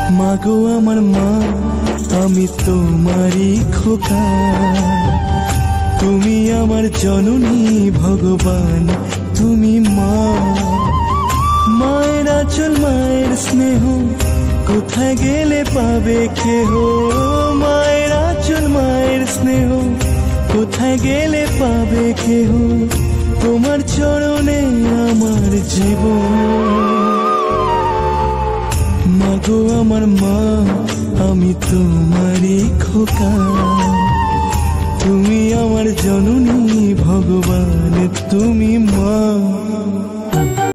মাগো আমার মা, আমি তোমারই খোকা। তুমি আমার জননী ভগবান, তুমি মা। মায়ের আঁচল মায়ের স্নেহ কোথায় গেলে পাবে কেহ। মায়ের আঁচল মায়ের স্নেহ কোথায় গেলে পাবে কেহ। তোমার চরণে আমার জীবন। মাগো আমার মা, আমি তোমারই খোকা। তুমি আমার জননী ভগবান, তুমি মা।